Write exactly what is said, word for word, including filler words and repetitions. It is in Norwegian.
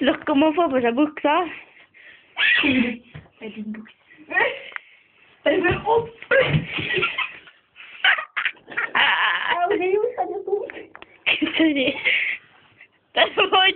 dere må få på seg buksa. Det er din bukse. Det er opp! Sorry. Det var